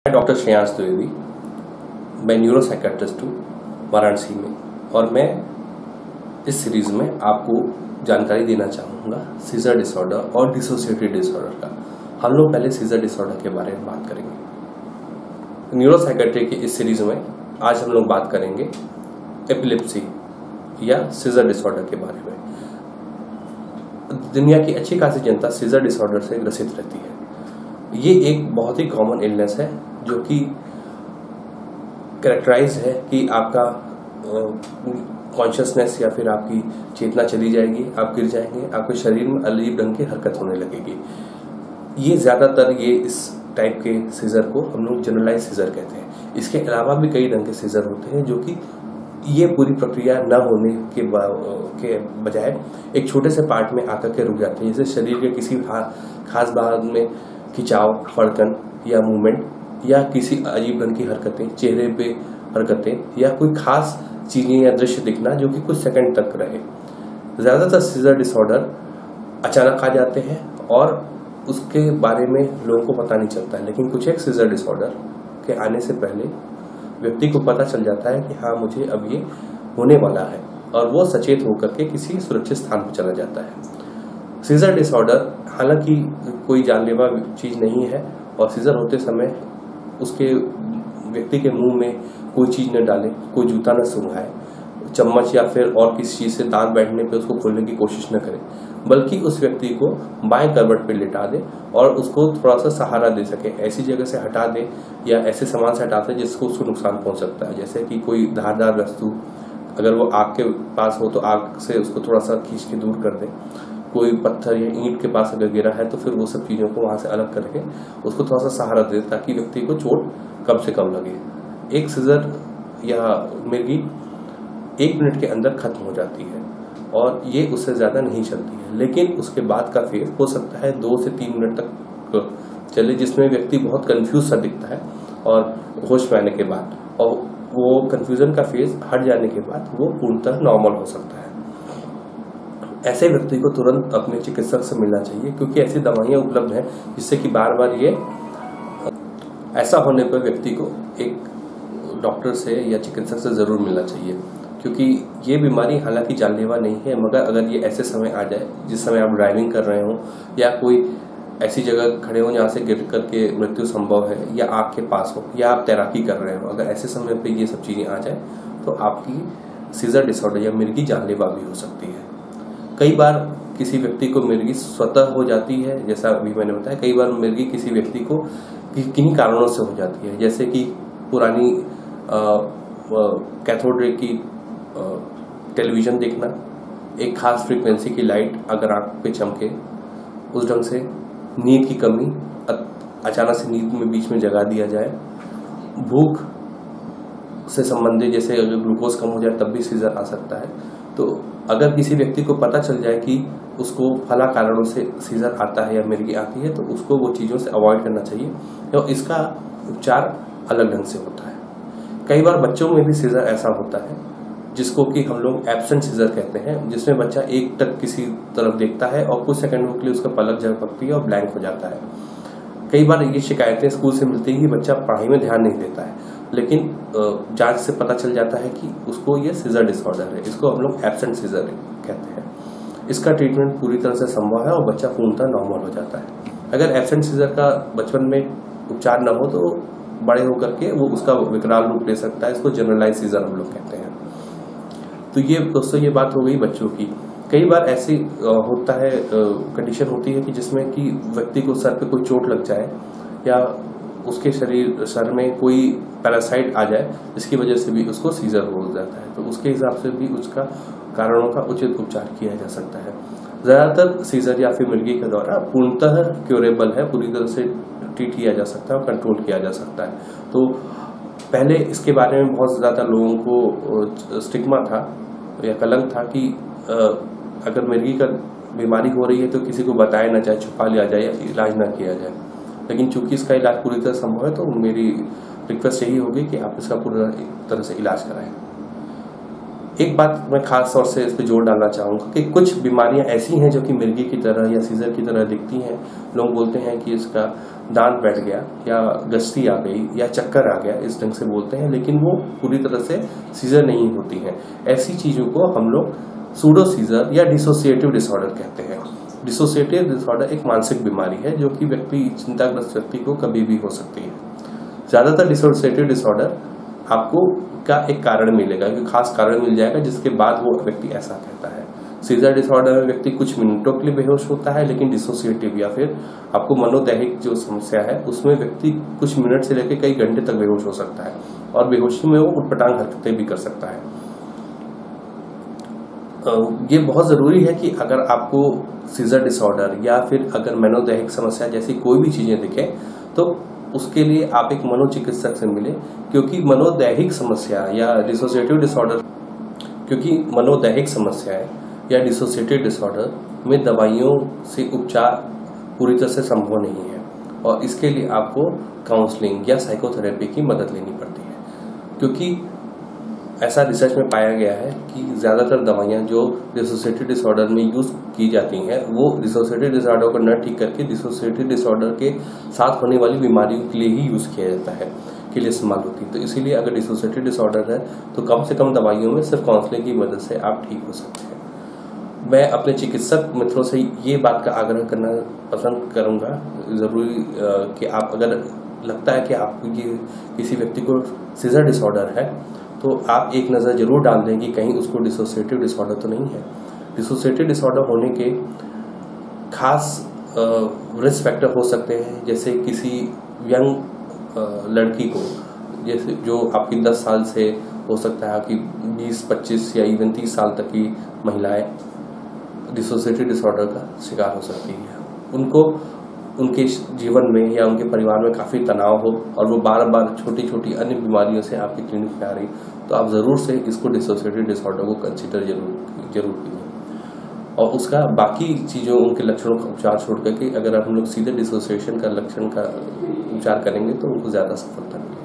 Doctor Shreyansh Dwivedi, मैं neuro psychiatrist हूँ वाराणसी में, और मैं इस सीरीज में आपको जानकारी देना चाहूँगा सीजर डिसऑर्डर और डिसोसिएटिव डिसऑर्डर का। हम लोग पहले सीजर डिसऑर्डर के बारे में बात करेंगे। न्यूरो साइकेट्री की इस सीरीज में आज हम लोग बात करेंगे एपिलेप्सी या सीजर डिसऑर्डर के बारे में। दुनिया की अच्छी खासी जनता सीजर डिसऑर्डर से ग्रसित रहती है। ये एक बहुत ही कॉमन इलनेस है जो कि कैरेक्टराइज है कि आपका कॉन्शियसनेस या फिर आपकी चेतना चली जाएगी, आप गिर जाएंगे, आपके शरीर में अजीब ढंग की हरकत होने लगेगी। ये ज्यादातर इस टाइप के सीजर को हम लोग जनरलाइज सीजर कहते हैं। इसके अलावा भी कई ढंग के सीजर होते हैं जो कि ये पूरी प्रक्रिया न होने के बजाय एक छोटे से पार्ट में आकर के रुक जाते हैं, जैसे शरीर के किसी खास भाग में खिंचाव, फड़कन या मूवमेंट या किसी अजीब ढंग की हरकतें, चेहरे पे हरकतें या कोई खास चीजें या दृश्य दिखना जो कि कुछ सेकंड तक रहे। ज्यादातर सीजर डिसऑर्डर अचानक आ जाते हैं और उसके बारे में लोगों को पता नहीं चलता है, लेकिन कुछ एक सीजर डिसऑर्डर के आने से पहले व्यक्ति को पता चल जाता है कि हाँ, मुझे अब ये होने वाला है, और वो सचेत होकर के किसी सुरक्षित स्थान पर चला जाता है। सीजर डिसऑर्डर हालांकि कोई जानलेवा चीज नहीं है, और सीजर होते समय उसके व्यक्ति के मुंह में कोई चीज न डाले, कोई जूता न सुंघाए, चम्मच या फिर और किसी चीज से दांत बैठने पे उसको खोलने की कोशिश न करे, बल्कि उस व्यक्ति को बाएं करवट पे लिटा दे और उसको थोड़ा सा सहारा दे सके। ऐसी जगह से हटा दे या ऐसे सामान से हटा दे जिसको उसको नुकसान पहुंच सकता है, जैसे कि कोई धारदार वस्तु, अगर वो आग के पास हो तो आग से उसको थोड़ा सा खींच के दूर कर दे। कोई पत्थर या ईंट के पास अगर गिरा है तो फिर वो सब चीजों को वहां से अलग करके उसको थोड़ा सा सहारा दे, ताकि व्यक्ति को चोट कम से कम लगे। एक सीजर या मिर्गी 1 मिनट के अंदर खत्म हो जाती है और ये उससे ज्यादा नहीं चलती है, लेकिन उसके बाद का फेज हो सकता है 2 से 3 मिनट तक चले, जिसमें व्यक्ति बहुत कंफ्यूज सा दिखता है और होश में आने के बाद, और वो कंफ्यूजन का फेज हट जाने के बाद वो पूर्णतः नॉर्मल हो सकता है। ऐसे व्यक्ति को तुरंत अपने चिकित्सक से मिलना चाहिए, क्योंकि ऐसी दवाइयां उपलब्ध हैं जिससे कि बार बार ये ऐसा होने पर व्यक्ति को एक डॉक्टर से या चिकित्सक से जरूर मिलना चाहिए, क्योंकि ये बीमारी हालांकि जानलेवा नहीं है, मगर अगर ये ऐसे समय आ जाए जिस समय आप ड्राइविंग कर रहे हो या कोई ऐसी जगह खड़े हो जहाँ से गिर करके मृत्यु संभव है, या आग के पास हो, या आप तैराकी कर रहे हो, अगर ऐसे समय पे ये सब चीजें आ जाए तो आपकी सीजर डिसऑर्डर या मिर्गी जानलेवा भी हो सकती है। कई बार किसी व्यक्ति को मिर्गी स्वतः हो जाती है, जैसा अभी मैंने बताया। कई बार मिर्गी किसी व्यक्ति को किन्हीं कारणों से हो जाती है, जैसे कि पुरानी कैथोड रे की टेलीविजन देखना, एक खास फ्रीक्वेंसी की लाइट अगर आंख पे चमके, उस ढंग से नींद की कमी, अचानक से नींद में बीच में जगा दिया जाए, भूख से संबंधित जैसे अगर ग्लूकोज कम हो जाए तब भी सीजर आ सकता है। तो अगर किसी व्यक्ति को पता चल जाए कि उसको फला कारणों से सीजर आता है या मिर्गी आती है, तो उसको वो चीजों से अवॉइड करना चाहिए, और इसका उपचार अलग ढंग से होता है। कई बार बच्चों में भी सीजर ऐसा होता है जिसको कि हम लोग एब्सेंट सीजर कहते हैं, जिसमें बच्चा एक टक किसी तरफ देखता है और कुछ सेकंडों के लिए उसका पलक झपकती है और ब्लैंक हो जाता है। कई बार ये शिकायतें स्कूल से मिलती हैं कि बच्चा पढ़ाई में ध्यान नहीं देता है, लेकिन जांच से पता चल जाता है कि उसको ये सीजर डिसऑर्डर है। इसको हम लोग एब्सेंट सीजर कहते हैं। इसका ट्रीटमेंट पूरी तरह से संभव है और बच्चा पूर्णतः नॉर्मल हो जाता है। अगर एब्सेंट सीजर का बचपन में उपचार न हो तो बड़े होकर के वो उसका विकराल रूप ले सकता है। इसको जनरलाइज सीजर हम लोग कहते हैं। तो ये दोस्तों, ये बात हो गई बच्चों की। कई बार ऐसी होता है, कंडीशन होती है कि जिसमें कि व्यक्ति को सर पे कोई चोट लग जाए या उसके सर में कोई पैरासाइट आ जाए, जिसकी वजह से भी उसको सीजर हो जाता है। तो उसके हिसाब से भी उसका कारणों का उचित उपचार किया जा सकता है। ज्यादातर सीजर या फिर मिर्गी का दौरा पूर्णतः क्योरेबल है, पूरी तरह से ट्रीट किया जा सकता है और कंट्रोल किया जा सकता है। तो पहले इसके बारे में बहुत ज्यादा लोगों को स्टिग्मा था या कलंक था कि अगर मिर्गी का बीमारी हो रही है तो किसी को बताया ना जाए, छुपा लिया जाए या इलाज ना किया जाए। लेकिन चूंकि इसका इलाज पूरी तरह संभव है, तो मेरी रिक्वेस्ट यही होगी कि आप इसका पूरी तरह से इलाज कराएं। एक बात मैं खास तौर से इस पर जोर डालना चाहूँगा कि कुछ बीमारियां ऐसी हैं जो कि मिर्गी की तरह या सीजर की तरह दिखती हैं। लोग बोलते हैं कि इसका दांत बैठ गया या गस्ती आ गई या चक्कर आ गया, इस ढंग से बोलते हैं, लेकिन वो पूरी तरह से सीजर नहीं होती हैं। ऐसी चीज़ों को हम लोग सूडो सीजर या डिसोसिएटिव डिसऑर्डर कहते हैं। डिसोसिएटिव डिसऑर्डर एक मानसिक बीमारी है जो कि चिंताग्रस्त व्यक्ति को कभी भी हो सकती है। ज़्यादातर डिसोसिएटिव डिसऑर्डर आपको का एक कारण मिलेगा, कि खास कारण मिल जाएगा जिसके बाद वो व्यक्ति ऐसा कहता है। सीजर डिसऑर्डर में व्यक्ति कुछ मिनटों के लिए बेहोश होता है, लेकिन डिसोसिएटिव या फिर आपको मनोदैहिक जो समस्या है उसमें व्यक्ति कुछ मिनट से लेकर कई घंटे तक बेहोश हो सकता है और बेहोशी में वो उटपटांग हरकतें भी कर सकता है। ये बहुत ज़रूरी है कि अगर आपको सीजर डिसऑर्डर या फिर अगर मनोदैहिक समस्या जैसी कोई भी चीज़ें दिखे तो उसके लिए आप एक मनोचिकित्सक से मिले, क्योंकि मनोदैहिक समस्या या डिसोसिएटिव डिसऑर्डर या डिसोसिएटिव डिसऑर्डर में दवाइयों से उपचार पूरी तरह से संभव नहीं है और इसके लिए आपको काउंसलिंग या साइकोथेरेपी की मदद लेनी पड़ती है। क्योंकि ऐसा रिसर्च में पाया गया है कि ज़्यादातर दवाइयाँ जो डिसोसिएटिव डिसऑर्डर में यूज़ की जाती हैं वो डिसोसिएटिव डिसऑर्डर को न ठीक करके डिसोसिएटिव डिसऑर्डर के साथ होने वाली बीमारियों के लिए ही यूज़ किया जाता है, के लिए इस्तेमाल होती है। तो इसीलिए अगर डिसोसिएटिव डिसऑर्डर है तो कम से कम दवाइयों में सिर्फ काउंसलिंग की मदद से आप ठीक हो सकते हैं। मैं अपने चिकित्सक मित्रों से ये बात का आग्रह करना पसंद करूँगा, ज़रूरी कि आप अगर लगता है कि आपको ये किसी व्यक्ति को सीजर डिसऑर्डर है तो आप एक नज़र जरूर डाल दें कि कहीं उसको डिसोसिएटिव डिसऑर्डर तो नहीं है। डिसोसिएटिव डिसऑर्डर होने के खास रिस्क फैक्टर हो सकते हैं, जैसे किसी यंग लड़की को, जैसे जो आपकी 10 साल से हो सकता है कि 20, 25 या इवन 30 साल तक की महिलाएं डिसोसिएटिव डिसऑर्डर का शिकार हो सकती हैं। उनको उनके जीवन में या उनके परिवार में काफ़ी तनाव हो और वो बार बार छोटी छोटी अन्य बीमारियों से आपकी क्लिनिक में आ रही, तो आप ज़रूर से इसको डिसोसिएटिव डिसऑर्डर को कंसिडर जरूर कीजिए। और उसका बाकी चीज़ों, उनके लक्षणों का उपचार छोड़ करके अगर हम लोग सीधे डिसोसिएशन का लक्षण का उपचार करेंगे तो उनको ज़्यादा सफलता मिलेगी।